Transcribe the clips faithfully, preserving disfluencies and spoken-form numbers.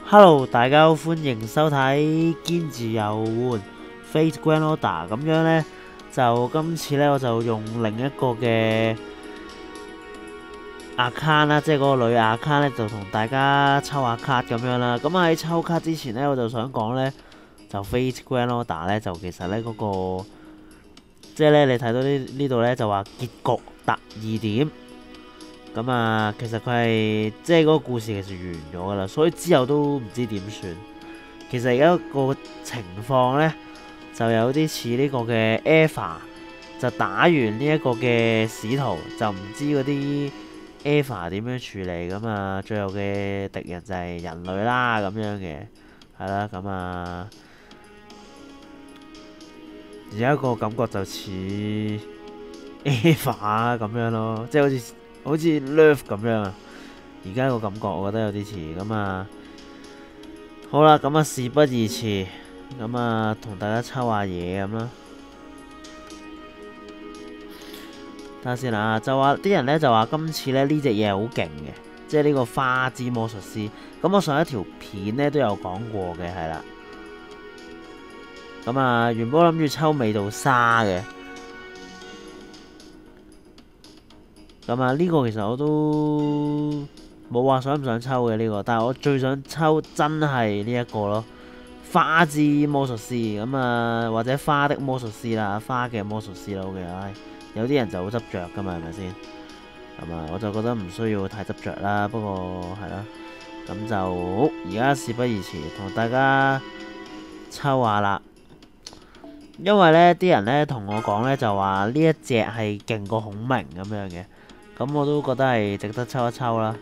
Hello，大家好，歡迎收睇堅持遊玩 Fate Grand Order。咁樣呢，就今次呢，我就用另一個嘅 account 啦，即係嗰個女 account 呢，就同大家抽下卡咁樣啦。咁喺抽卡之前呢，我就想講呢，就 Fate Grand Order 呢，就其實呢嗰、個，即係呢，你睇到呢呢度呢，就話結局特異點。咁啊，其實佢係即係嗰個故事其實完咗噶啦，所以之後都唔知點算。其實而家個情況呢，就有啲似呢個嘅 Eva，就打完呢一個嘅使徒，就唔知嗰啲 Eva 點樣處理咁啊。最後嘅敵人就係人類啦，咁樣嘅係啦。咁啊，而家個感覺就似 Eva 咁樣咯，即係好似好似 Love 咁樣啊。而家個感覺我覺得有啲似咁啊。好啦，咁啊事不宜遲，咁啊同大家抽下嘢咁啦。睇下先啊，就話啲人咧就話今次咧呢隻嘢係好勁嘅，即係呢個花之魔術師。咁我上一條片咧都有講過嘅，係啦。咁啊原本諗住抽味道沙嘅，咁啊呢個其實我都冇話想唔想抽嘅呢個，但係我最想抽真係呢一個咯，花之魔術師咁啊，或者花的魔術師啦，花嘅魔術師啦。OK，唉，有啲人就好執着噶嘛，係咪先？咁啊，我就覺得唔需要太執着啦。不過係啦，咁就好。而家事不宜遲，同大家抽下啦。因為呢啲人呢同我講呢，就話呢一隻係勁過孔明咁樣嘅，咁我都覺得係值得抽一抽啦。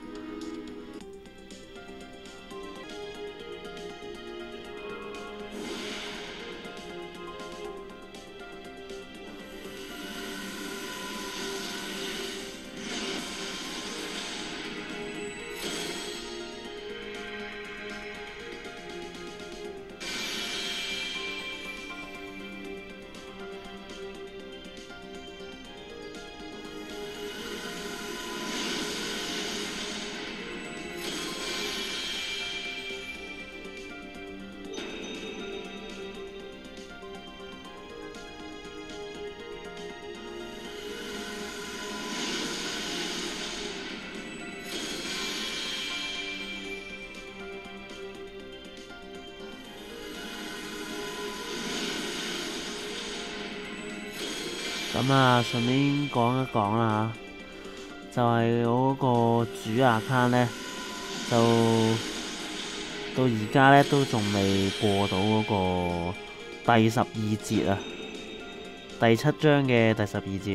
咁啊，順便講一講啦嚇，就係我嗰個主 account 呢，就到而家呢都仲未過到嗰個第十二節啊，第七章嘅第十二節。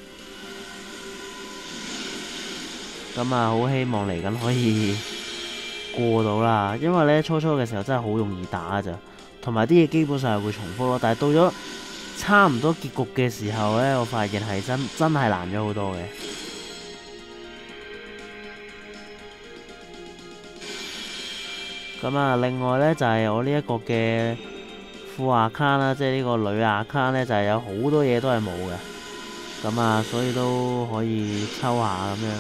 咁啊，好希望嚟緊可以過到啦，因為呢初初嘅時候真係好容易打咋，同埋啲嘢基本上係會重複咯。但係到咗差唔多結局嘅時候呢，我發現係真真係難咗好多嘅。咁啊，另外呢，就係我呢一個嘅副 account 啦，即係呢個女 account 呢，就係有好多嘢都係冇嘅。咁啊，所以都可以抽下咁樣。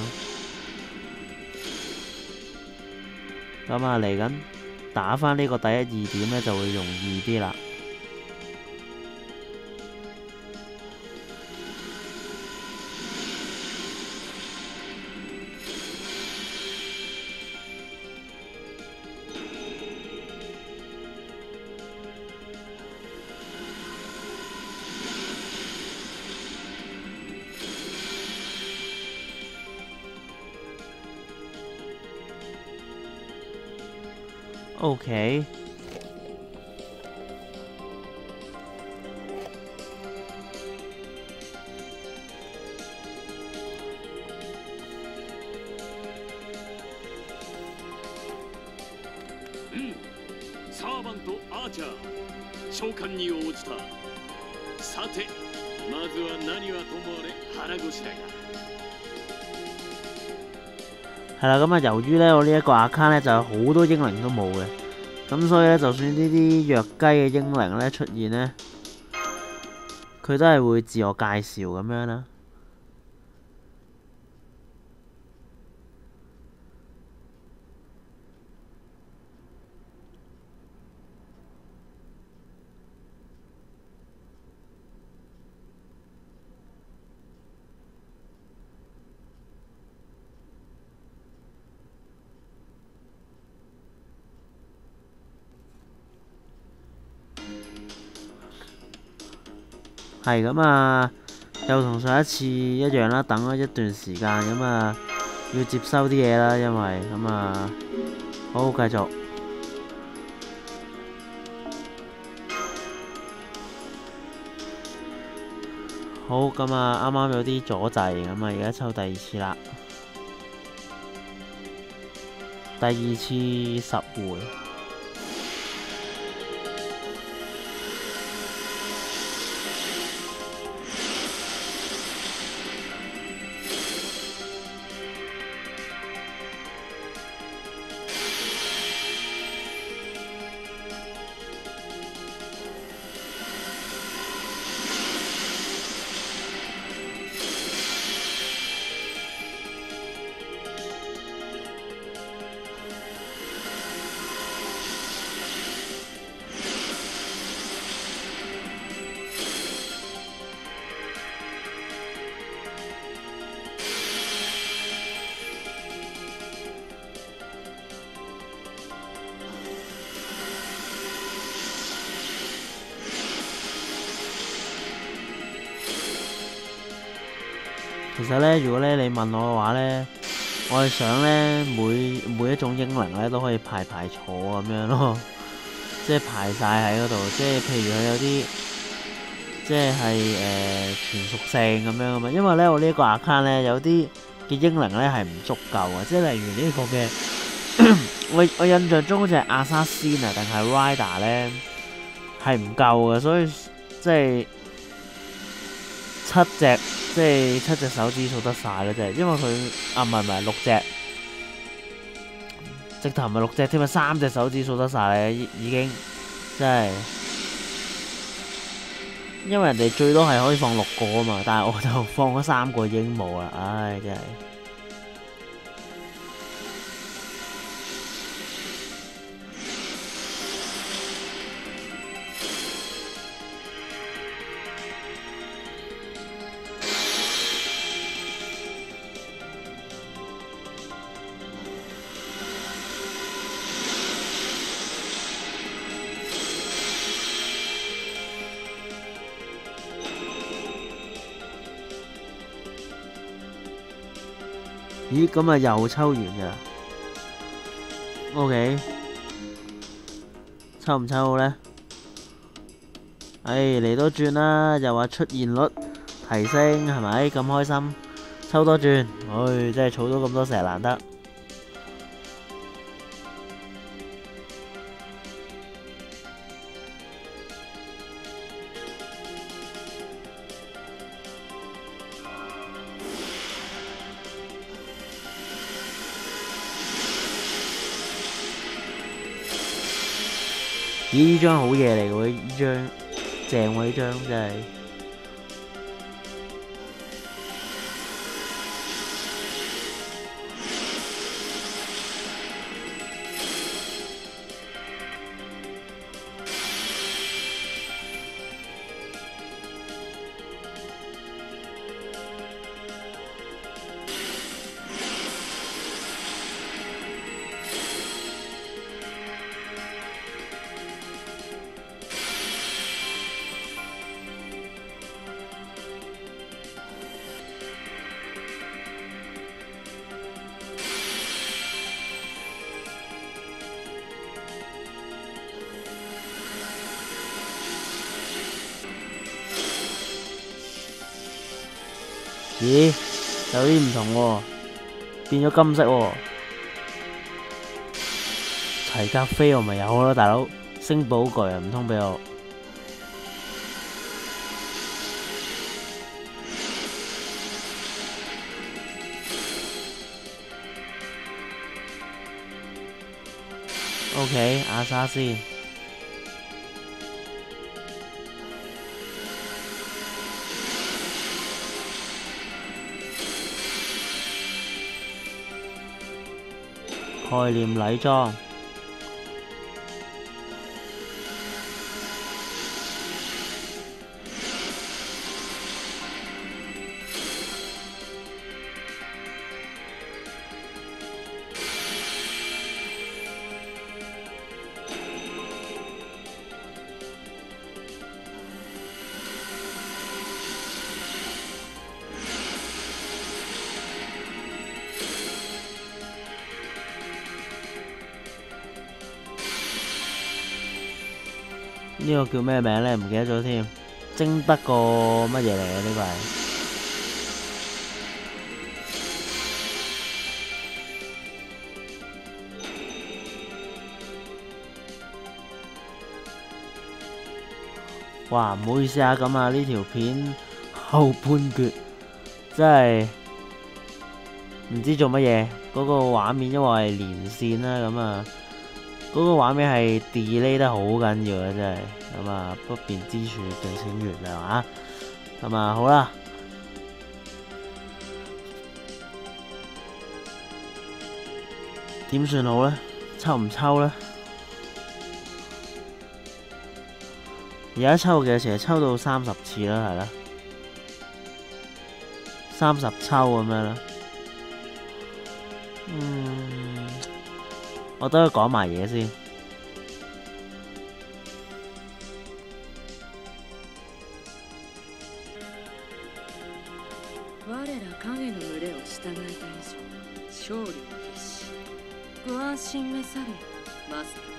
咁啊，嚟緊打返呢個第一二點呢，就會容易啲啦。OK。 サーバントアーチャー召喚に応じた。さてまずは何はともあれ腹ごしらえだ。 係啦，咁啊，由於呢我呢一個 account 呢就有好多英靈都冇嘅，咁所以呢，就算呢啲弱雞嘅英靈呢出現呢，佢都係會自我介紹咁樣啦。 係咁啊，又同上一次一樣啦，等咗一段時間咁啊，要接收啲嘢啦，因為咁啊，好繼續。好咁啊，啱啱有啲阻滯，咁啊，而家抽第二次啦，第二次十回。其實咧，如果咧你問我嘅話咧，我係想咧每每一種英靈咧都可以排排坐咁樣咯，即係排晒喺嗰度，即係譬如佢有啲即係誒全屬性咁樣啊嘛。因為咧我呢一個 account 咧有啲嘅英靈咧係唔足夠嘅，即係例如呢個嘅我我印象中好似係阿沙仙啊定係 Rider 咧係唔夠嘅，所以即係七隻。即係七隻手指數得晒啦，啫，因為佢啊唔係唔係六隻，直頭唔係六隻添啊，三隻手指數得晒已已經，真係，因為人哋最多係可以放六個啊嘛，但係我就放咗三個已經冇啦，唉真係。咦，咁啊又抽完㗎啦 ，OK， 抽唔抽好呢？唉，嚟多轉啦，又話出現率提升，係咪咁開心？抽多轉，唉，真係儲到咁多石難得。咦，呢張好嘢嚟嘅喎，呢張正喎，呢張真係。咦，有啲唔同喎，變咗金色喎。齊格飛我咪有咯，大佬星寶具啊，唔通俾我？OK， 阿沙先。概念禮裝， 呢個叫咩名咧？唔記得咗添。征得個乜嘢嚟嘅呢個係？哇！唔好意思啊，咁啊呢條片後半段真係唔知做乜嘢，嗰、個畫面因為係連線啦，咁啊嗰、個畫面係 delay 得好緊要嘅，真係咁啊不便之處，敬請原諒啊！咁啊好啦，點算好呢？抽唔抽呢？而家抽嘅時候抽到三十次啦，係啦，三十抽咁樣啦。嗯，我都要講埋嘢先。 我ら影の群れを従えた以上、勝利に必死。ご安心召され、マスター。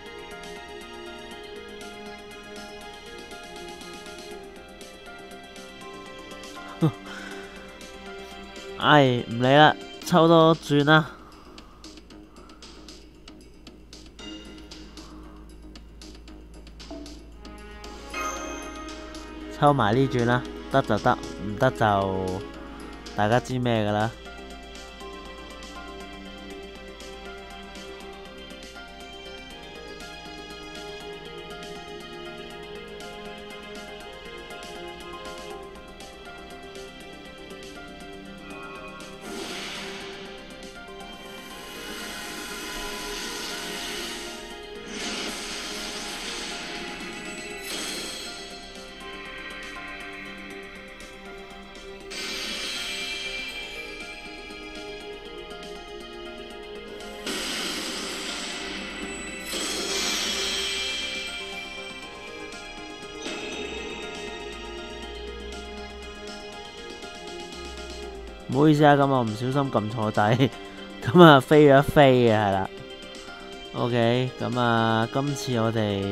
唉，唔理啦，抽多轉啦。抽埋呢轉啦，得就得，唔得就大家知咩㗎啦。唔好意思啊，咁我唔小心撳錯掣，咁啊飛咗一飛嘅係啦。OK，咁啊，今次我哋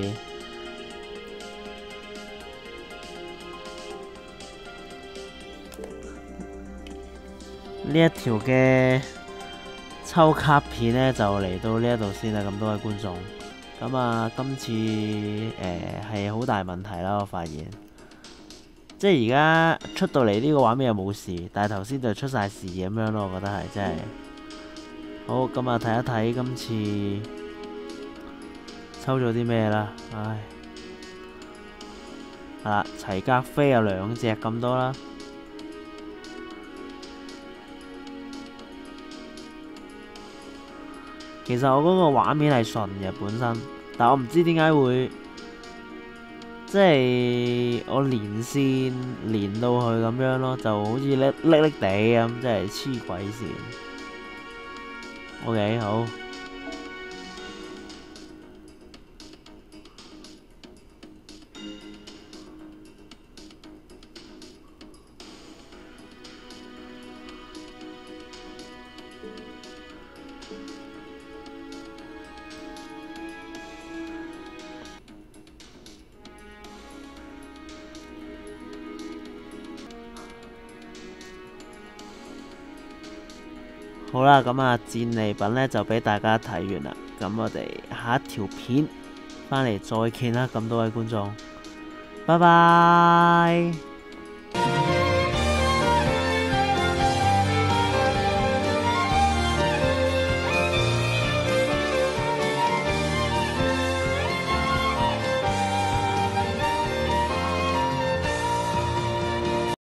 呢一條嘅抽卡片呢，就嚟到呢一度先啦。咁多位觀眾，咁啊，今次誒係好大問題啦，我發現。即係而家出到嚟呢個畫面又冇事，但係頭先就出晒事咁樣咯，我覺得係真係。好，咁啊睇一睇今次抽咗啲咩啦，唉，係啦，齊格飛有兩隻咁多啦。其實我嗰個畫面係順嘅本身，但我唔知點解會。即係我連線連到去咁樣咯，就好似叻叻叻地咁，即係黐鬼線。OK， 好。好啦，咁啊戰利品呢就俾大家睇完啦，咁我哋下一條片翻嚟再見啦，咁多位觀眾，拜拜。